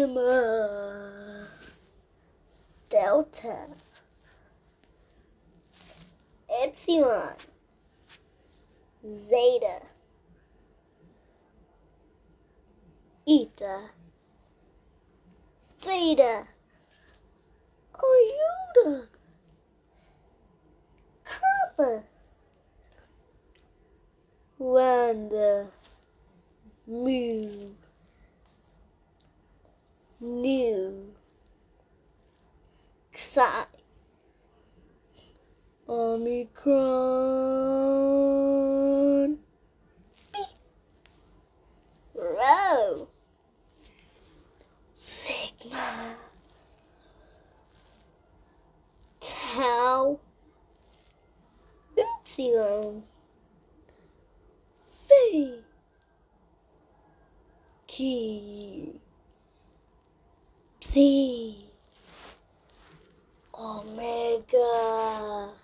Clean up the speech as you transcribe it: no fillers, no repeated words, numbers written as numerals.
Gamma, Delta, Epsilon, Zeta, Eta, Theta, Iota, Kappa, Lambda, Mu, Nu, Psi, Omicron, Rho, Sigma, Tau, Upsilon, Phi, Chi, Psi, Omega.